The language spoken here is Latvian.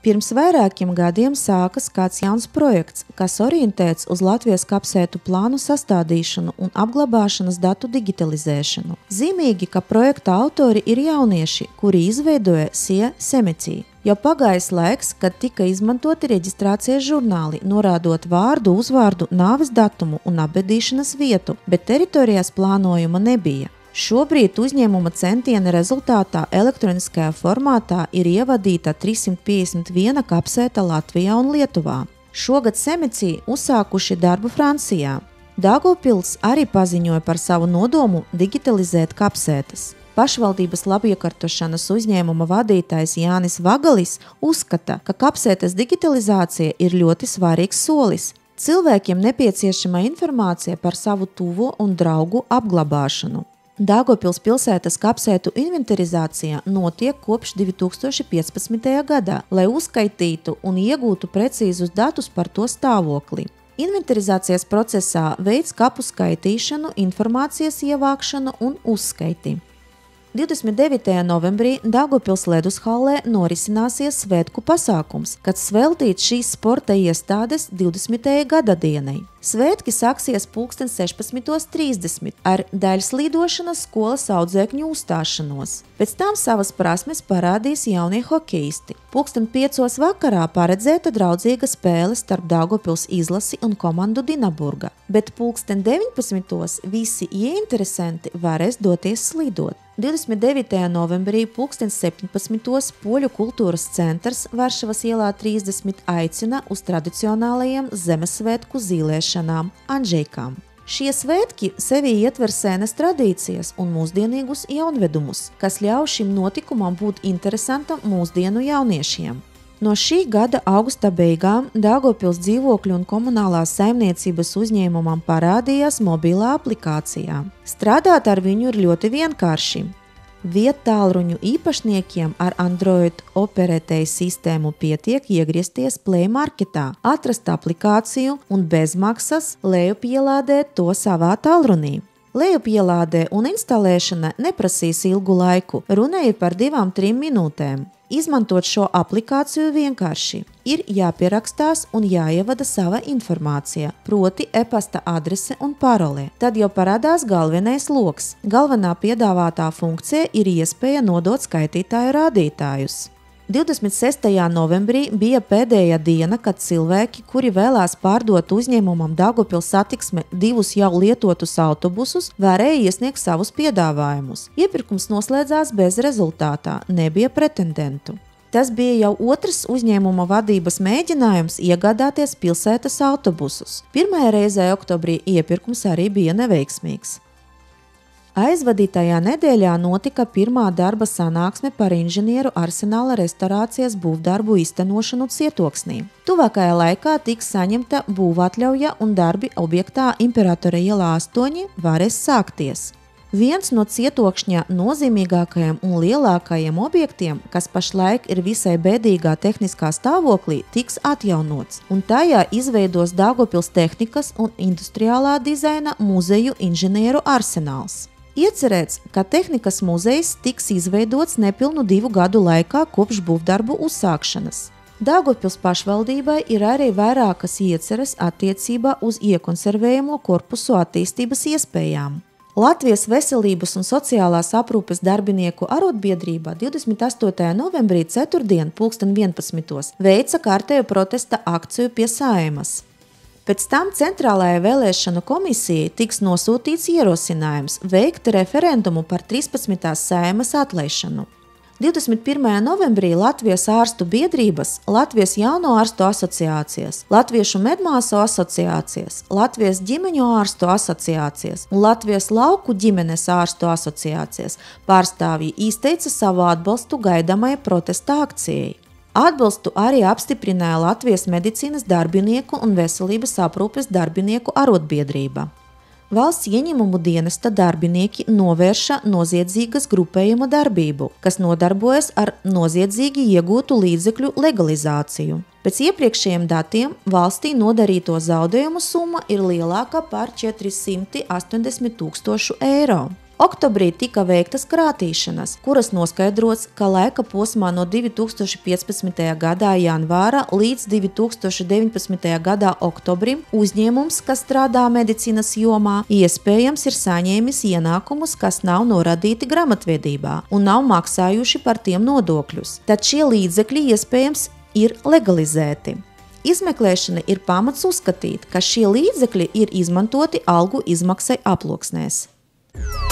Pirms vairākiem gadiem sākas kāds jauns projekts, kas orientēts uz Latvijas kapsētu plānu sastādīšanu un apglabāšanas datu digitalizēšanu. Zīmīgi, ka projekta autori ir jaunieši, kuri izveidoja SIE Semecī. Jau pagājis laiks, kad tika izmantoti reģistrācijas žurnāli, norādot vārdu, uzvārdu, nāves datumu un apbedīšanas vietu, bet teritorijās plānojuma nebija. Šobrīd uzņēmuma centiena rezultātā elektroniskajā formātā ir ievadīta 351 kapsēta Latvijā un Lietuvā. Šogad Semecī uzsākuši darbu Francijā. Daugavpils arī paziņoja par savu nodomu digitalizēt kapsētas. Pašvaldības labiekārtošanas uzņēmuma vadītājs Jānis Vagalis uzskata, ka kapsētas digitalizācija ir ļoti svarīgs solis. Cilvēkiem nepieciešama informācija par savu tuvo un draugu apglabāšanu. Daugavpils pilsētas kapsētu inventarizācija notiek kopš 2015. gadā, lai uzskaitītu un iegūtu precīzus datus par to stāvokli. Inventarizācijas procesā veids kapu skaitīšanu, informācijas ievākšanu un uzskaiti. 29. novembrī Daugavpils ledus hallē norisināsies svētku pasākums, kad veltīts šīs sporta iestādes 20. gada dienai. Svētki sāksies 16:30 ar daļslīdošanas skolas audzēkņu uzstāšanos. Pēc tam savas prasmes parādīs jaunie hokeisti. 5:00 vakarā paredzēta draudzīga spēle starp Daugavpils izlasi un komandu Dinaburga, bet 19:00 visi ieinteresēti varēs doties slidot. 29. novembrī 17:00 Poļu kultūras centrs Varšavas ielā 30 aicina uz tradicionālajiem Zemesvētku zīlēšanām Andžejkām. Šie svētki sevī ietver senas tradīcijas un mūsdienīgus jaunvedumus, kas ļauj šim notikumam būt interesantam mūsdienu jauniešiem. No šī gada augusta beigām Daugavpils dzīvokļu un komunālās saimniecības uzņēmumam parādījās mobilā aplikācijā. Strādāt ar viņu ir ļoti vienkārši. Viedtālruņu īpašniekiem ar Android operētāju sistēmu pietiek iegriezties Play Marketā, atrast aplikāciju un bezmaksas lejupielādēt to savā tālrunī. Lejupielādē un instalēšana neprasīs ilgu laiku, runa ir par 2–3 minūtēm. Izmantot šo aplikāciju vienkārši. Ir jāpierakstās un jāievada sava informācija, proti e-pasta adrese un parole. Tad jau parādās galvenais loks. Galvenā piedāvātā funkcija ir iespēja nodot skaitītāju rādītājus. 26. novembrī bija pēdējā diena, kad cilvēki, kuri vēlās pārdot uzņēmumam Daugavpils Satiksme 2 jau lietotus autobusus, varēja iesniegt savus piedāvājumus. Iepirkums noslēdzās bez rezultātā, nebija pretendentu. Tas bija jau otrs uzņēmuma vadības mēģinājums iegādāties pilsētas autobusus. Pirmajā reizē oktobrī iepirkums arī bija neveiksmīgs. Aizvadītajā nedēļā notika pirmā darba sanāksme par inženieru arsenāla restorācijas būvdarbu īstenošanu Cietoksnī. Tuvākajā laikā tiks saņemta būvatļauja un darbi objektā Imperatora ielā 8 varēs sākties. Viens no Cietokšņa nozīmīgākajiem un lielākajiem objektiem, kas pašlaik ir visai bēdīgā tehniskā stāvoklī, tiks atjaunots, un tajā izveidos Daugavpils tehnikas un industriālā dizaina muzeju inženieru arsenāls. Iecerēts, ka tehnikas muzejs tiks izveidots nepilnu 2 gadu laikā kopš būvdarbu uzsākšanas. Daugavpils pašvaldībai ir arī vairākas ieceres attiecībā uz iekonservējamo korpusu attīstības iespējām. Latvijas veselības un sociālās aprūpes darbinieku arotbiedrība 28. novembrī ceturtdien 11:00 veica kārtējo protesta akciju pie Saeimas. Pēc tam Centrālajai vēlēšanu komisijai tiks nosūtīts ierosinājums veikt referendumu par 13. Saeimas atlaišanu. 21. novembrī Latvijas ārstu biedrības, Latvijas jauno ārstu asociācijas, Latviešu medmāsu asociācijas, Latvijas ģimeņu ārstu asociācijas un Latvijas lauku ģimenes ārstu asociācijas pārstāvji izteica savu atbalstu gaidamajai protesta akcijai. Atbalstu arī apstiprināja Latvijas medicīnas darbinieku un veselības aprūpes darbinieku arotbiedrība. Valsts ieņēmumu dienesta darbinieki novērša noziedzīgas grupējuma darbību, kas nodarbojas ar noziedzīgi iegūtu līdzekļu legalizāciju. Pēc iepriekšējiem datiem valstī nodarīto zaudējumu summa ir lielāka par 480 000 eiro. Oktobrī tika veiktas krātīšanas, kuras noskaidrots, ka laika posmā no 2015. gadā janvāra līdz 2019. gadā oktobrim uzņēmums, kas strādā medicīnas jomā, iespējams ir saņēmis ienākumus, kas nav norādīti grāmatvedībā un nav maksājuši par tiem nodokļus. Tad šie līdzekļi iespējams ir legalizēti. Izmeklēšana ir pamats uzskatīt, ka šie līdzekļi ir izmantoti algu izmaksai aploksnēs.